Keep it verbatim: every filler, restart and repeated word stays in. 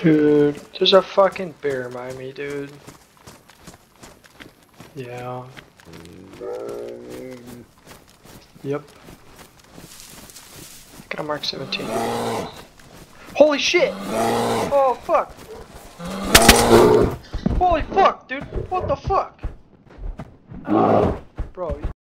Dude, there's a fucking bear by me, dude. Yeah. Yep. Got a Mark seventeen. Holy shit! Oh fuck! Holy fuck, dude! What the fuck? Bro,